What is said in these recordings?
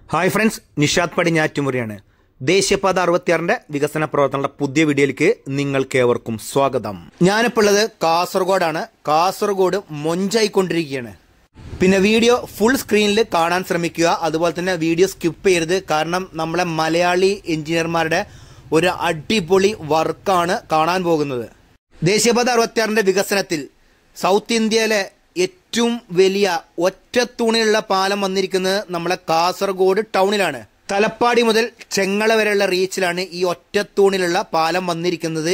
Hi friends, Nishad പടിഞ്ഞാറ്റുമുറിയാണ്. ദേശീയപാത 66 വികസന പ്രവർത്തനങ്ങളുടെ പുതിയ വീഡിയോയിലേക്ക് നിങ്ങൾക്കേവർക്കും സ്വാഗതം. ഞാനിപ്പോൾ ഉള്ളത് കാസർഗോഡാണ്. കാസർഗോഡ് മൊഞ്ചായിക്കൊണ്ടിരിക്കുകയാണ്. പിന്നെ വീഡിയോ ഫുൾ സ്ക്രീനിൽ കാണാൻ ശ്രമിക്കുക. അതുപോലെ തന്നെ വീഡിയോ സ്കിപ്പ് ചെയ്യരുത്. കാരണം നമ്മളെ മലയാളി എഞ്ചിനീയർമാരുടെ ഒരു അടിപൊളി വർക്കാണ് കാണാൻ പോകുന്നത്. ദേശീയപാത 66 വികസനത്തിൽ സൗത്ത് ഇന്ത്യയിലെ ഏറ്റവും വലിയ ഒറ്റത്തൂണിലുള്ള പാലം വന്നിരിക്കുന്നത് നമ്മളെ കാസർഗോഡ് ടൗണിലാണ്. തലപ്പാടി മുതൽ ചെങ്ങള വരെയുള്ള റീച്ചിലാണ് ഈ ഒറ്റത്തൂണിലുള്ള പാലം വന്നിരിക്കുന്നത്.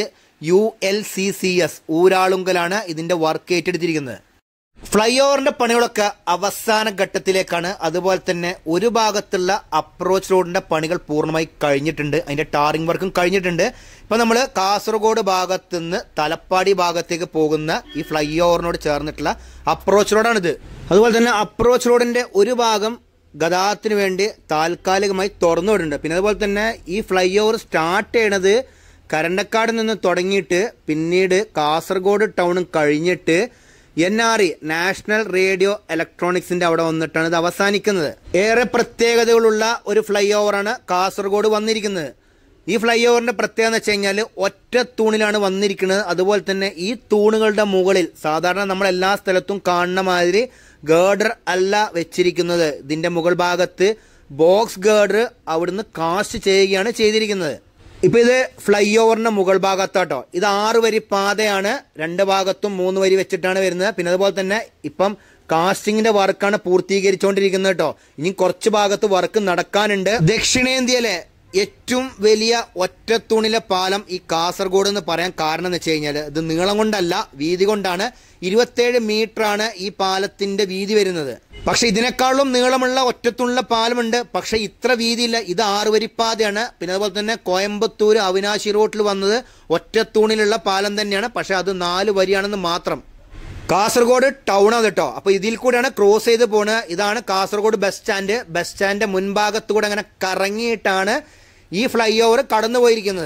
ULCCS ഊരാളുങ്കലാണ് ഇതിന്റെ വർക്ക് ഏറ്റെടുത്തിരിക്കുന്നത്. ഫ്ലൈ ഓവറിന്റെ പണികളൊക്കെ അവസാന ഘട്ടത്തിലേക്കാണ്. അതുപോലെ തന്നെ ഒരു ഭാഗത്തുള്ള അപ്രോച്ച് റോഡിന്റെ പണികൾ പൂർണ്ണമായി കഴിഞ്ഞിട്ടുണ്ട്. അതിന്റെ ടാറിംഗ് വർക്കും കഴിഞ്ഞിട്ടുണ്ട്. ഇപ്പൊ നമ്മൾ കാസർഗോഡ് ഭാഗത്തു നിന്ന് തലപ്പാടി ഭാഗത്തേക്ക് പോകുന്ന ഈ ഫ്ലൈ ഓവറിനോട് ചേർന്നിട്ടുള്ള അപ്രോച്ച് റോഡാണിത്. അതുപോലെ തന്നെ അപ്രോച്ച് റോഡിന്റെ ഒരു ഭാഗം ഗതാഗതത്തിന് വേണ്ടി താൽക്കാലികമായി തുറന്നുവിടുന്നുണ്ട്. പിന്നെ അതുപോലെ തന്നെ ഈ ഫ്ലൈ ഓവർ സ്റ്റാർട്ട് ചെയ്യണത് കരണ്ടക്കാട് നിന്ന് തുടങ്ങിയിട്ട് പിന്നീട് കാസർഗോഡ് ടൗണും കഴിഞ്ഞിട്ട് NRE നാഷണൽ റേഡിയോ ഇലക്ട്രോണിക്സിന്റെ അവിടെ വന്നിട്ടാണ് ഇത് അവസാനിക്കുന്നത്. ഏറെ പ്രത്യേകതകളുള്ള ഒരു ഫ്ലൈ ഓവറാണ് കാസർഗോഡ് വന്നിരിക്കുന്നത്. ഈ ഫ്ലൈ ഓവറിന്റെ പ്രത്യേകത എന്ന് വെച്ച് കഴിഞ്ഞാൽ ഒറ്റ തൂണിലാണ് വന്നിരിക്കുന്നത്. അതുപോലെ തന്നെ ഈ തൂണുകളുടെ മുകളിൽ സാധാരണ നമ്മൾ എല്ലാ സ്ഥലത്തും കാണുന്ന മാതിരി ഗേർഡർ അല്ല വെച്ചിരിക്കുന്നത്. ഇതിന്റെ മുകൾ ഭാഗത്ത് ബോക്സ് ഗേർഡർ അവിടുന്ന് കാസ്റ്റ് ചെയ്യുകയാണ് ചെയ്തിരിക്കുന്നത്. ഇപ്പൊ ഇത് ഫ്ലൈ ഓവറിന്റെ മുകൾ ഭാഗത്താട്ടോ. ഇത് 6 വരി പാതയാണ്. 2 ഭാഗത്തും 3 വരി വെച്ചിട്ടാണ് വരുന്നത്. പിന്നെ അതുപോലെ തന്നെ ഇപ്പം കാസ്റ്റിംഗിന്റെ വർക്കാണ് പൂർത്തീകരിച്ചുകൊണ്ടിരിക്കുന്നത് കേട്ടോ. ഇനി കുറച്ച് ഭാഗത്ത് വർക്ക് നടക്കാനുണ്ട്. ദക്ഷിണേന്ത്യയിലെ ഏറ്റവും വലിയ ഒറ്റത്തൂണിലെ പാലം ഈ കാസർഗോഡ് എന്ന് പറയാൻ കാരണം എന്ന് വെച്ച് കഴിഞ്ഞാൽ ഇത് നീളം കൊണ്ടല്ല, വീതി കൊണ്ടാണ്. 27 മീറ്റർ ആണ് ഈ പാലത്തിന്റെ വീതി വരുന്നത്. പക്ഷെ ഇതിനേക്കാളും നീളമുള്ള ഒറ്റത്തൂണിലെ പാലമുണ്ട്. പക്ഷെ ഇത്ര വീതിയില്ല. ഇത് 6 വരിപ്പാതയാണ്. പിന്നെ അതുപോലെ തന്നെ കോയമ്പത്തൂർ അവിനാശി റോഡിൽ വന്നത് ഒറ്റത്തൂണിലുള്ള പാലം തന്നെയാണ്. പക്ഷെ അത് 4 വരിയാണെന്ന് മാത്രം. കാസർഗോഡ് ടൗൺ ആണ് കേട്ടോ. അപ്പൊ ഇതിൽ കൂടെയാണ് ക്രോസ് ചെയ്ത് പോണത്. ഇതാണ് കാസർഗോഡ് ബസ് സ്റ്റാൻഡ്. ബസ് സ്റ്റാൻഡിന്റെ മുൻഭാഗത്ത് കൂടെ അങ്ങനെ കറങ്ങിയിട്ടാണ് ഈ ഫ്ലൈ ഓവർ കടന്നു പോയിരിക്കുന്നത്.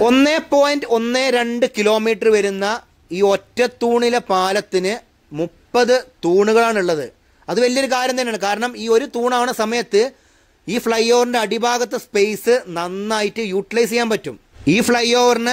1.12 കിലോമീറ്റർ വരുന്ന ഈ ഒറ്റത്തൂണിലെ പാലത്തിന് 30 തൂണുകളാണുള്ളത്. അത് വലിയൊരു കാര്യം തന്നെയാണ്. കാരണം ഈ ഒരു തൂണാവുന്ന സമയത്ത് ഈ ഫ്ലൈ ഓവറിന്റെ അടിഭാഗത്തെ സ്പേസ് നന്നായിട്ട് യൂട്ടിലൈസ് ചെയ്യാൻ പറ്റും. ഈ ഫ്ലൈ ഓവറിന്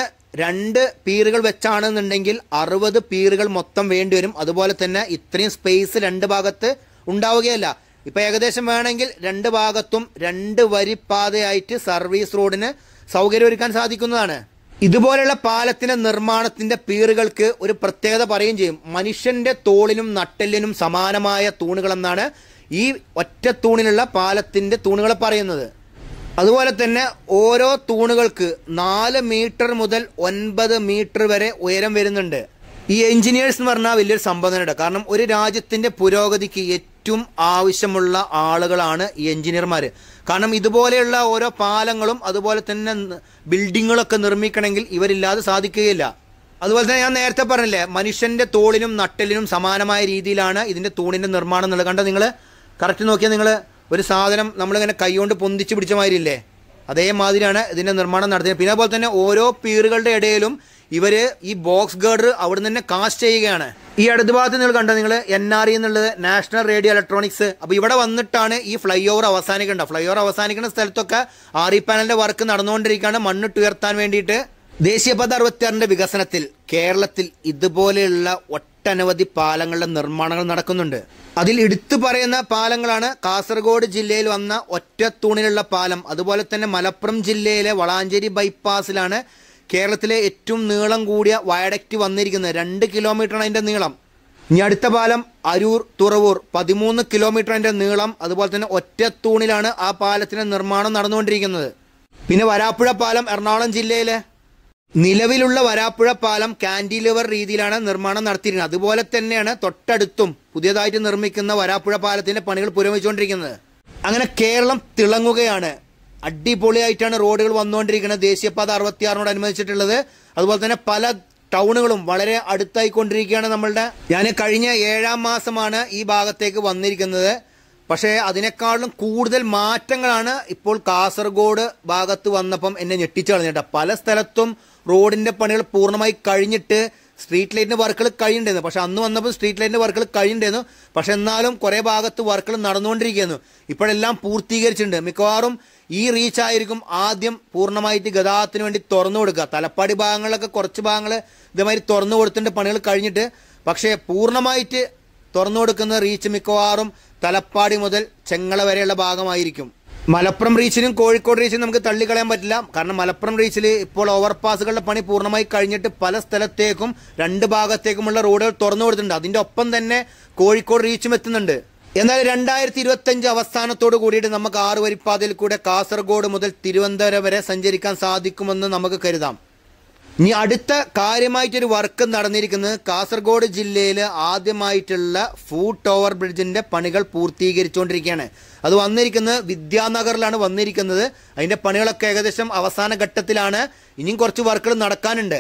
2 പീറുകൾ വെച്ചാണെന്നുണ്ടെങ്കിൽ 60 പീറുകൾ മൊത്തം വേണ്ടിവരും. അതുപോലെ തന്നെ ഇത്രയും സ്പേസ് 2 ഭാഗത്ത് ഉണ്ടാവുകയല്ല. ഇപ്പൊ ഏകദേശം വേണമെങ്കിൽ 2 ഭാഗത്തും 2 വരി പാതയായിട്ട് സർവീസ് റോഡിന് സൗകര്യമൊരുക്കാൻ സാധിക്കുന്നതാണ്. ഇതുപോലെയുള്ള പാലത്തിന്റെ നിർമ്മാണത്തിന്റെ പീറുകൾക്ക് ഒരു പ്രത്യേകത പറയുകയും ചെയ്യും. മനുഷ്യന്റെ തോളിനും നട്ടെല്ലിനും സമാനമായ തൂണുകളെന്നാണ് ഈ ഒറ്റ തൂണിലുള്ള പാലത്തിന്റെ തൂണുകളെ പറയുന്നത്. അതുപോലെ തന്നെ ഓരോ തൂണുകൾക്ക് 4 മീറ്റർ മുതൽ 9 മീറ്റർ വരെ ഉയരം വരുന്നുണ്ട്. ഈ എഞ്ചിനീയേഴ്സ് എന്ന് പറഞ്ഞാൽ വലിയൊരു സംഭവമാണ്. കാരണം ഒരു രാജ്യത്തിന്റെ പുരോഗതിക്ക് ഏറ്റവും ആവശ്യമുള്ള ആളുകളാണ് ഈ എഞ്ചിനീയർമാർ. കാരണം ഇതുപോലെയുള്ള ഓരോ പാലങ്ങളും അതുപോലെ തന്നെ ബിൽഡിങ്ങുകളൊക്കെ നിർമ്മിക്കണമെങ്കിൽ ഇവരില്ലാതെ സാധിക്കുകയില്ല. അതുപോലെ തന്നെ ഞാൻ നേരത്തെ പറഞ്ഞില്ലേ, മനുഷ്യന്റെ തോളിനും നട്ടെല്ലിനും സമാനമായ രീതിയിലാണ് ഇതിന്റെ തൂണിന്റെ നിർമ്മാണം എന്നുള്ളത്. കണ്ടോ നിങ്ങൾ? കറക്റ്റ് നോക്കിയാൽ നിങ്ങൾ ഒരു സാധനം നമ്മളിങ്ങനെ കൈകൊണ്ട് പൊന്തിച്ച് പിടിച്ച മാതിരിയില്ലേ, അതേമാതിരിയാണ് ഇതിന്റെ നിർമ്മാണം നടത്തിയത്. പിന്നെ അതുപോലെ തന്നെ ഓരോ പീറുകളുടെ ഇടയിലും ഇവര് ഈ ബോക്സ് ഗേർഡർ അവിടെ നിന്ന് തന്നെ കാസ്റ്റ് ചെയ്യുകയാണ്. ഈ അടുത്ത ഭാഗത്ത് നിങ്ങൾ കണ്ടോ, നിങ്ങൾ NRE എന്നുള്ളത് നാഷണൽ റേഡിയോ ഇലക്ട്രോണിക്സ്. അപ്പൊ ഇവിടെ വന്നിട്ടാണ് ഈ ഫ്ലൈ ഓവർ അവസാനിക്കേണ്ടത്. ഫ്ലൈ ഓവർ അവസാനിക്കുന്ന സ്ഥലത്തൊക്കെ RE പാനലിന്റെ വർക്ക് നടന്നുകൊണ്ടിരിക്കുകയാണ് മണ്ണിട്ടുയർത്താൻ വേണ്ടിയിട്ട്. ദേശീയപാത 66 വികസനത്തിൽ കേരളത്തിൽ ഇതുപോലെയുള്ള ഒട്ടനവധി പാലങ്ങളുടെ നിർമ്മാണങ്ങൾ നടക്കുന്നുണ്ട്. അതിൽ എടുത്തു പറയുന്ന പാലങ്ങളാണ് കാസർഗോഡ് ജില്ലയിൽ വന്ന ഒറ്റത്തൂണിലുള്ള പാലം. അതുപോലെ തന്നെ മലപ്പുറം ജില്ലയിലെ വളാഞ്ചേരി ബൈപ്പാസിലാണ് കേരളത്തിലെ ഏറ്റവും നീളം കൂടിയ വയഡക്റ്റ് വന്നിരിക്കുന്നത്. 2 കിലോമീറ്ററാണ് അതിന്റെ നീളം. ഇനി അടുത്ത പാലം അരൂർ തുറവൂർ 13 കിലോമീറ്റർ അതിന്റെ നീളം. അതുപോലെ തന്നെ ഒറ്റത്തൂണിലാണ് ആ പാലത്തിന്റെ നിർമ്മാണം നടന്നുകൊണ്ടിരിക്കുന്നത്. പിന്നെ വരാപ്പുഴ പാലം എറണാകുളം ജില്ലയിലെ നിലവിലുള്ള വരാപ്പുഴ പാലം കാന്റിലിവർ രീതിയിലാണ് നിർമ്മാണം നടത്തിയിരിക്കുന്നത്. അതുപോലെ തന്നെയാണ് തൊട്ടടുത്തും പുതിയതായിട്ട് നിർമ്മിക്കുന്ന വരാപ്പുഴ പാലത്തിന്റെ പണികൾ പുരോഗമിച്ചുകൊണ്ടിരിക്കുന്നത്. അങ്ങനെ കേരളം തിളങ്ങുകയാണ്. അടിപൊളിയായിട്ടാണ് റോഡുകൾ വന്നുകൊണ്ടിരിക്കുന്നത് ദേശീയപാത 66 അതുപോലെ തന്നെ പല ടൗണുകളും വളരെ അടുത്തായിക്കൊണ്ടിരിക്കുകയാണ് നമ്മളുടെ. ഞാൻ കഴിഞ്ഞ 7-ാം മാസമാണ് ഈ ഭാഗത്തേക്ക് വന്നിരിക്കുന്നത്. പക്ഷേ അതിനേക്കാളും കൂടുതൽ മാറ്റങ്ങളാണ് ഇപ്പോൾ കാസർഗോഡ് ഭാഗത്ത് വന്നപ്പം എന്നെ ഞെട്ടിച്ചു കളഞ്ഞിട്ട്. പല സ്ഥലത്തും റോഡിന്റെ പണികൾ പൂർണ്ണമായി കഴിഞ്ഞിട്ട് സ്ട്രീറ്റ് ലൈറ്റിന്റെ വർക്കുകൾ കഴിയുണ്ടായിരുന്നു. പക്ഷെ അന്ന് വന്നപ്പോൾ സ്ട്രീറ്റ് ലൈറ്റിന്റെ വർക്കുകൾ കഴിയുണ്ടായിരുന്നു. പക്ഷെ എന്നാലും കുറെ ഭാഗത്ത് വർക്കുകൾ നടന്നുകൊണ്ടിരിക്കുന്നു. ഇപ്പോഴെല്ലാം പൂർത്തീകരിച്ചിട്ടുണ്ട്. മിക്കവാറും ഈ റീച്ച് ആയിരിക്കും ആദ്യം പൂർണ്ണമായിട്ട് ഗതാഗതത്തിന് വേണ്ടി തുറന്നു കൊടുക്കുക. തലപ്പാടി ഭാഗങ്ങളിലൊക്കെ കുറച്ച് ഭാഗങ്ങൾ ഇതേമാതിരി തുറന്നു കൊടുത്തിട്ടുണ്ട് പണികൾ കഴിഞ്ഞിട്ട്. പക്ഷേ പൂർണ്ണമായിട്ട് തുറന്നു കൊടുക്കുന്ന റീച്ച് മിക്കവാറും തലപ്പാടി മുതൽ ചെങ്ങള വരെയുള്ള ഭാഗമായിരിക്കും. മലപ്പുറം റീച്ചിനും കോഴിക്കോട് റീച്ചിനും നമുക്ക് തള്ളിക്കളയാൻ പറ്റില്ല. കാരണം മലപ്പുറം റീച്ചിൽ ഇപ്പോൾ ഓവർപാസുകളുടെ പണി പൂർണ്ണമായി കഴിഞ്ഞിട്ട് പല സ്ഥലത്തേക്കും രണ്ട് ഭാഗത്തേക്കുമുള്ള റോഡുകൾ തുറന്നു കൊടുത്തിട്ടുണ്ട്. അതിന്റെ ഒപ്പം തന്നെ കോഴിക്കോട് റീച്ചും എത്തുന്നുണ്ട്. എന്നാൽ 2025 അവസാനത്തോട് കൂടിയിട്ട് നമുക്ക് 6 വരിപ്പാതയിൽ കൂടെ കാസർഗോഡ് മുതൽ തിരുവനന്തപുരം വരെ സഞ്ചരിക്കാൻ സാധിക്കുമെന്ന് നമുക്ക് കരുതാം. ഇനി അടുത്ത കാര്യമായിട്ടൊരു വർക്ക് നടന്നിരിക്കുന്നത് കാസർഗോഡ് ജില്ലയിൽ ആദ്യമായിട്ടുള്ള ഫൂട്ട് ഓവർ ബ്രിഡ്ജിന്റെ പണികൾ പൂർത്തീകരിച്ചുകൊണ്ടിരിക്കുകയാണ്. അത് വന്നിരിക്കുന്നത് വിദ്യാനഗറിലാണ് വന്നിരിക്കുന്നത്. അതിന്റെ പണികളൊക്കെ ഏകദേശം അവസാന ഘട്ടത്തിലാണ്. ഇനിയും കുറച്ച് വർക്കുകൾ നടക്കാനുണ്ട്.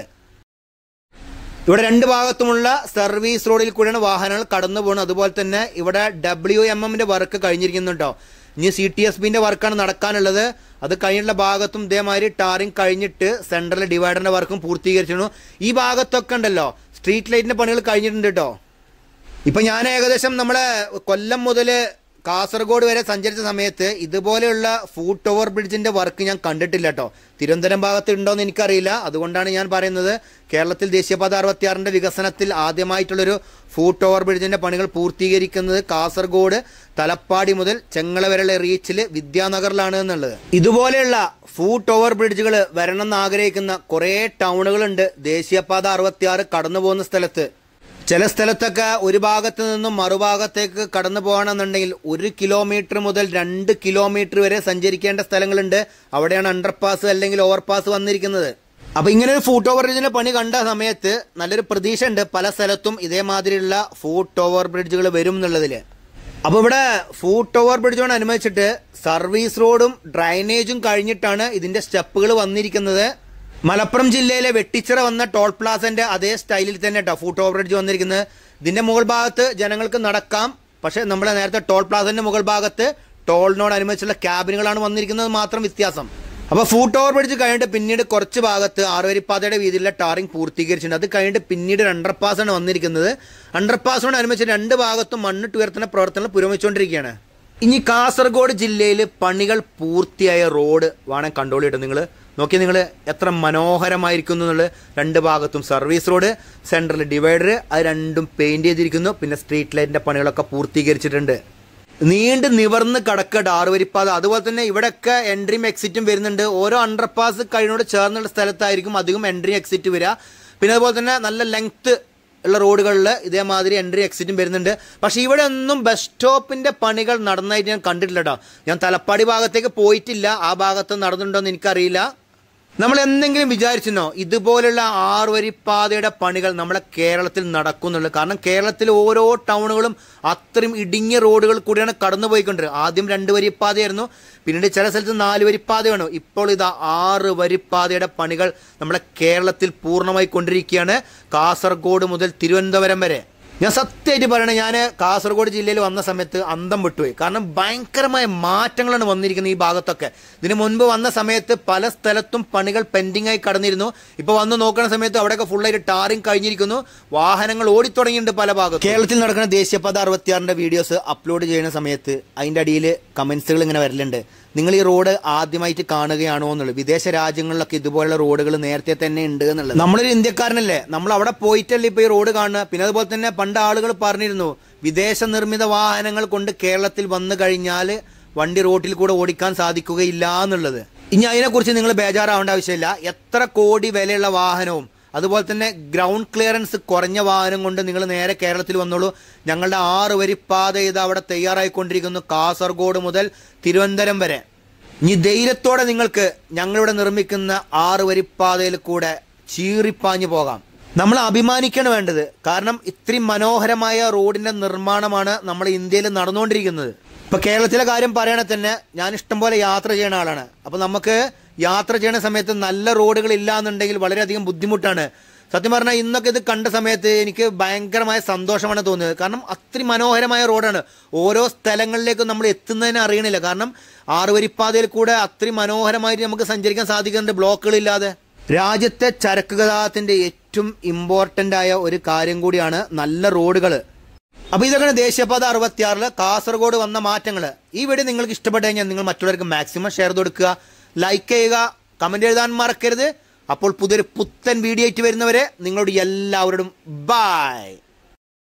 ഇവിടെ രണ്ട് ഭാഗത്തുമുള്ള സർവീസ് റോഡിൽ കൂടെയാണ് വാഹനങ്ങൾ കടന്നു പോകുന്നത്. അതുപോലെ തന്നെ ഇവിടെ WMMന്റെ വർക്ക് കഴിഞ്ഞിരിക്കുന്നുണ്ടോ. ഇനി CTSBന്റെ വർക്കാണ് നടക്കാനുള്ളത്. അത് കഴിഞ്ഞിട്ടുള്ള ഭാഗത്തും ഇതേമാതിരി ടാറിങ് കഴിഞ്ഞിട്ട് സെൻട്രൽ ഡിവൈഡറിന്റെ വർക്കും പൂർത്തീകരിച്ചിരുന്നു. ഈ ഭാഗത്തൊക്കെ ഉണ്ടല്ലോ സ്ട്രീറ്റ് ലൈറ്റിന്റെ പണികൾ കഴിഞ്ഞിട്ടുണ്ട് കേട്ടോ. ഇപ്പൊ ഞാൻ ഏകദേശം നമ്മളെ കൊല്ലം മുതൽ കാസർഗോഡ് വരെ സഞ്ചരിച്ച സമയത്ത് ഇതുപോലെയുള്ള ഫൂട്ട് ഓവർ ബ്രിഡ്ജിന്റെ വർക്ക് ഞാൻ കണ്ടിട്ടില്ല കേട്ടോ. തിരുവനന്തപുരം ഭാഗത്ത് ഉണ്ടോയെന്ന് എനിക്കറിയില്ല. അതുകൊണ്ടാണ് ഞാൻ പറയുന്നത് കേരളത്തിൽ ദേശീയപാത 66ന്റെ വികസനത്തിൽ ആദ്യമായിട്ടുള്ളൊരു ഫൂട്ട് ഓവർ ബ്രിഡ്ജിന്റെ പണികൾ പൂർത്തീകരിക്കുന്നത് കാസർഗോഡ് തലപ്പാടി മുതൽ ചെങ്ങള വരെയുള്ള റീച്ചിൽ വിദ്യാനഗറിലാണ് എന്നുള്ളത്. ഇതുപോലെയുള്ള ഫൂട്ട് ഓവർ ബ്രിഡ്ജുകൾ വരണം എന്ന് ആഗ്രഹിക്കുന്ന കുറേ ടൗണുകളുണ്ട് ദേശീയപാത 66 കടന്നു പോകുന്ന സ്ഥലത്ത്. ചില സ്ഥലത്തൊക്കെ ഒരു ഭാഗത്ത് നിന്നും മറുഭാഗത്തേക്ക് കടന്നു പോകണമെന്നുണ്ടെങ്കിൽ 1 കിലോമീറ്റർ മുതൽ 2 കിലോമീറ്റർ വരെ സഞ്ചരിക്കേണ്ട സ്ഥലങ്ങളുണ്ട്. അവിടെയാണ് അണ്ടർപാസ് അല്ലെങ്കിൽ ഓവർപാസ് വന്നിരിക്കുന്നത്. അപ്പൊ ഇങ്ങനെ ഒരു ഫൂട്ട് ഓവർ ബ്രിഡ്ജിന്റെ പണി കണ്ട സമയത്ത് നല്ലൊരു പ്രതീക്ഷ ഉണ്ട് പല സ്ഥലത്തും ഇതേമാതിരിയുള്ള ഫൂട്ട് ഓവർ ബ്രിഡ്ജുകൾ വരും എന്നുള്ളതിൽ. അപ്പൊ ഇവിടെ ഫൂട്ട് ഓവർ ബ്രിഡ്ജോട് അനുബന്ധിച്ചിട്ട് സർവീസ് റോഡും ഡ്രൈനേജും കഴിഞ്ഞിട്ടാണ് ഇതിന്റെ സ്റ്റെപ്പുകൾ വന്നിരിക്കുന്നത്. മലപ്പുറം ജില്ലയിലെ വെട്ടിച്ചിറ വന്ന ടോൾ പ്ലാസന്റെ അതേ സ്റ്റൈലിൽ തന്നെ കേട്ടോ ഫൂട്ട് ഓവർ ബ്രിഡ്ജ് വന്നിരിക്കുന്നത്. ഇതിന്റെ മുകൾ ഭാഗത്ത് ജനങ്ങൾക്ക് നടക്കാം. പക്ഷെ നമ്മുടെ നേരത്തെ ടോൾ പ്ലാസന്റെ മുകൾ ഭാഗത്ത് ടോളിനോടനുബന്ധിച്ചുള്ള ക്യാബിനുകളാണ് വന്നിരിക്കുന്നത് മാത്രം വ്യത്യാസം. അപ്പോൾ ഫൂട്ട് ഓവർ ബ്രിഡ്ജ് കഴിഞ്ഞിട്ട് പിന്നീട് കുറച്ച് ഭാഗത്ത് 6 വരിപ്പാതയുടെ വീതിയിലുള്ള ടാറിംഗ് പൂർത്തീകരിച്ചിട്ടുണ്ട്. അത് കഴിഞ്ഞിട്ട് പിന്നീട് ഒരു അണ്ടർപാസാണ് വന്നിരിക്കുന്നത്. അണ്ടർപാസിനോടനുബന്ധിച്ച് രണ്ട് ഭാഗത്തും മണ്ണിട്ട് ഉയർത്തുന്ന പ്രവർത്തനങ്ങൾ പുരോഗമിച്ചുകൊണ്ടിരിക്കുകയാണ്. ഇനി കാസർഗോഡ് ജില്ലയിൽ പണികൾ പൂർത്തിയായ റോഡ് വേണം കണ്ടോളിയിട്ട് നിങ്ങൾ നോക്കി നിങ്ങൾ എത്ര മനോഹരമായിരിക്കുന്നു എന്നുള്ളത്. രണ്ട് ഭാഗത്തും സർവീസ് റോഡ്, സെൻട്രൽ ഡിവൈഡർ, അത് രണ്ടും പെയിന്റ് ചെയ്തിരിക്കുന്നു. പിന്നെ സ്ട്രീറ്റ് ലൈറ്റിന്റെ പണികളൊക്കെ പൂർത്തീകരിച്ചിട്ടുണ്ട്. നീണ്ട് നിവർന്ന് കടക്കട്ട് 6 വരിപ്പാത. അതുപോലെ തന്നെ ഇവിടെയൊക്കെ എൻട്രിയും എക്സിറ്റും വരുന്നുണ്ട്. ഓരോ അണ്ടർപാസ് കഴിഞ്ഞോട് ചേർന്നുള്ള സ്ഥലത്തായിരിക്കും അധികം എൻട്രി എക്സിറ്റ് വരിക. പിന്നെ അതുപോലെ തന്നെ നല്ല ലെങ്ത് ഉള്ള റോഡുകളിൽ ഇതേമാതിരി എൻട്രി എക്സിറ്റും വരുന്നുണ്ട്. പക്ഷെ ഇവിടെ ഒന്നും ബസ് സ്റ്റോപ്പിന്റെ പണികൾ നടന്നതായിട്ട് ഞാൻ കണ്ടിട്ടില്ല കേട്ടോ. ഞാൻ തലപ്പാടി ഭാഗത്തേക്ക് പോയിട്ടില്ല. ആ ഭാഗത്ത് നടന്നിട്ടുണ്ടോ എന്ന് എനിക്കറിയില്ല. നമ്മൾ എന്തെങ്കിലും വിചാരിച്ചിരുന്നോ ഇതുപോലുള്ള 6 വരിപ്പാതയുടെ പണികൾ നമ്മളെ കേരളത്തിൽ നടക്കുന്നുള്ളത്? കാരണം കേരളത്തിൽ ഓരോ ടൗണുകളും അത്രയും ഇടുങ്ങിയ റോഡുകൾ കൂടിയാണ് കടന്നു പോയിക്കൊണ്ടിരുന്നത്. ആദ്യം 2 വരിപ്പാതയായിരുന്നു, പിന്നീട് ചില സ്ഥലത്ത് 4 വരിപ്പാതയാണ്. ഇപ്പോൾ ഇതാ 6 വരിപ്പാതയുടെ പണികൾ നമ്മളെ കേരളത്തിൽ പൂർണ്ണമായി കൊണ്ടിരിക്കുകയാണ്, കാസർഗോഡ് മുതൽ തിരുവനന്തപുരം വരെ. ഞാൻ സത്യമായിട്ട് പറയണേ, ഞാൻ കാസർഗോഡ് ജില്ലയിൽ വന്ന സമയത്ത് അന്തം വിട്ടുപോയി. കാരണം ഭയങ്കരമായ മാറ്റങ്ങളാണ് വന്നിരിക്കുന്നത് ഈ ഭാഗത്തൊക്കെ. ഇതിന് മുൻപ് വന്ന സമയത്ത് പല സ്ഥലത്തും പണികൾ പെൻഡിങ് ആയി കടന്നിരുന്നു. ഇപ്പോൾ വന്ന് നോക്കുന്ന സമയത്ത് അവിടെയൊക്കെ ഫുള്ളായിട്ട് ടാറിങ് കഴിഞ്ഞിരിക്കുന്നു. വാഹനങ്ങൾ ഓടിത്തുടങ്ങിയിട്ടുണ്ട് പല ഭാഗത്തും. കേരളത്തിൽ നടക്കുന്ന ദേശീയപാത 66ന്റെ വീഡിയോസ് അപ്ലോഡ് ചെയ്യുന്ന സമയത്ത് അതിൻ്റെ അടിയിൽ കമന്റ്സുകൾ ഇങ്ങനെ വരലുണ്ട്, നിങ്ങൾ ഈ റോഡ് ആദ്യമായിട്ട് കാണുകയാണോ എന്നുള്ളത്. വിദേശ രാജ്യങ്ങളിലൊക്കെ ഇതുപോലുള്ള റോഡുകൾ നേരത്തെ തന്നെ ഉണ്ട് എന്നുള്ളത്. നമ്മളൊരു ഇന്ത്യക്കാരനല്ലേ, നമ്മൾ അവിടെ പോയിട്ടല്ലേ ഇപ്പോൾ ഈ റോഡ് കാണുക. പിന്നെ അതുപോലെ തന്നെ പണ്ട് ആളുകൾ പറഞ്ഞിരുന്നു വിദേശ നിർമ്മിത വാഹനങ്ങൾ കൊണ്ട് കേരളത്തിൽ വന്നു കഴിഞ്ഞാൽ വണ്ടി റോഡിൽ കൂടെ ഓടിക്കാൻ സാധിക്കുകയില്ല എന്നുള്ളത്. ഇനി അതിനെക്കുറിച്ച് നിങ്ങൾ ബേജാറാവേണ്ട ആവശ്യമില്ല. എത്ര കോടി വിലയുള്ള വാഹനവും അതുപോലെ തന്നെ ഗ്രൗണ്ട് ക്ലിയറൻസ് കുറഞ്ഞ വാഹനം കൊണ്ട് നിങ്ങൾ നേരെ കേരളത്തിൽ വന്നോളൂ. ഞങ്ങളുടെ 6 വരിപ്പാത ഇത് അവിടെ തയ്യാറായിക്കൊണ്ടിരിക്കുന്നു, കാസർഗോഡ് മുതൽ തിരുവനന്തപുരം വരെ. ഇനി ധൈര്യത്തോടെ നിങ്ങൾക്ക് ഞങ്ങളിവിടെ നിർമ്മിക്കുന്ന 6 വരിപ്പാതയിൽ കൂടെ ചീറിപ്പാഞ്ഞു പോകാം. നമ്മൾ അഭിമാനിക്കാണ് വേണ്ടത്. കാരണം ഇത്രയും മനോഹരമായ റോഡിന്റെ നിർമ്മാണമാണ് നമ്മുടെ ഇന്ത്യയിൽ നടന്നുകൊണ്ടിരിക്കുന്നത്. ഇപ്പൊ കേരളത്തിലെ കാര്യം പറയണേ തന്നെ ഞാൻ ഇഷ്ടംപോലെ യാത്ര ചെയ്യുന്ന ആളാണ്. അപ്പൊ നമുക്ക് യാത്ര ചെയ്യുന്ന സമയത്ത് നല്ല റോഡുകൾ ഇല്ല എന്നുണ്ടെങ്കിൽ വളരെയധികം ബുദ്ധിമുട്ടാണ്. സത്യം പറഞ്ഞാൽ ഇന്നൊക്കെ ഇത് കണ്ട സമയത്ത് എനിക്ക് ഭയങ്കരമായ സന്തോഷമാണ് തോന്നിയത്. കാരണം അത്രയും മനോഹരമായ റോഡാണ്. ഓരോ സ്ഥലങ്ങളിലേക്കും നമ്മൾ എത്തുന്നതിന് അറിയണില്ല. കാരണം 6 വരിപ്പാതയിൽ കൂടെ അത്രയും മനോഹരമായിട്ട് നമുക്ക് സഞ്ചരിക്കാൻ സാധിക്കുന്നുണ്ട് ബ്ലോക്കുകളില്ലാതെ. രാജ്യത്തെ ചരക്ക് ഗതാഗതത്തിന്റെ ഏറ്റവും ഇമ്പോർട്ടന്റ് ആയ ഒരു കാര്യം കൂടിയാണ് നല്ല റോഡുകൾ. അപ്പൊ ഇതൊക്കെയാണ് ദേശീയപാത 66 കാസർഗോഡ് വന്ന മാറ്റങ്ങൾ. ഈ വീഡിയോ നിങ്ങൾക്ക് ഇഷ്ടപ്പെട്ടു കഴിഞ്ഞാൽ നിങ്ങൾ മറ്റുള്ളവർക്ക് മാക്സിമം ഷെയർ കൊടുക്കുക, ലൈക്ക് ചെയ്യുക, കമന്റ് എഴുതാൻ മറക്കരുത്. അപ്പോൾ പുതിയൊരു പുത്തൻ വീഡിയോ ആയിട്ട് വരുന്നവരെ നിങ്ങളോട് എല്ലാവരോടും ബൈ.